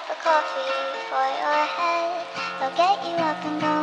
a coffee for your head. They'll get you up and going.